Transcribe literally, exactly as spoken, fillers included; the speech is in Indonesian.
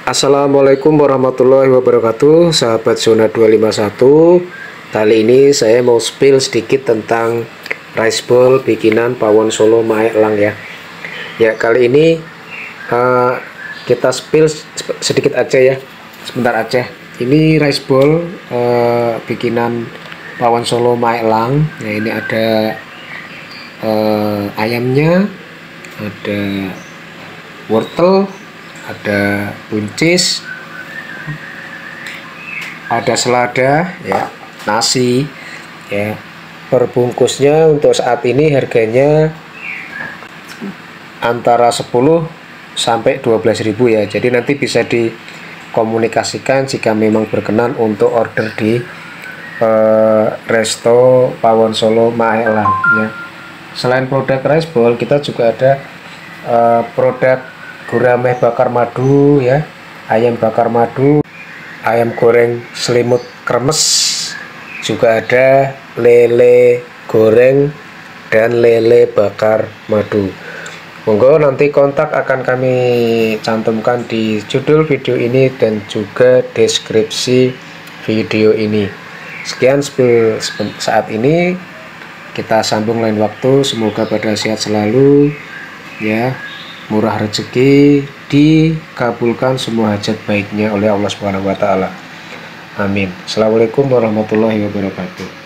Assalamualaikum warahmatullahi wabarakatuh, sahabat zona dua lima satu. Kali ini saya mau spill sedikit tentang rice ball bikinan Pawon Solo Mae Elang ya. Ya, kali ini uh, kita spill sedikit aja ya, sebentar aja. Ini rice ball uh, bikinan Pawon Solo Mae Elang. Nah, ini ada uh, ayamnya, ada wortel, ada buncis, ada selada ya, nasi ya. Perbungkusnya untuk saat ini harganya antara sepuluh sampai dua belas ribu ya. Jadi nanti bisa dikomunikasikan jika memang berkenan untuk order di eh, resto Pawon Solo Mae Elang ya. Selain produk rice ball, kita juga ada eh, produk gurame bakar madu ya, ayam bakar madu, ayam goreng selimut kremes, juga ada lele goreng dan lele bakar madu. Monggo nanti kontak akan kami cantumkan di judul video ini dan juga deskripsi video ini. Sekian spill saat ini, kita sambung lain waktu. Semoga pada sehat selalu ya, murah rezeki, dikabulkan semua hajat baiknya oleh Allah Subhanahu wa taala. Amin. Assalamualaikum warahmatullahi wabarakatuh.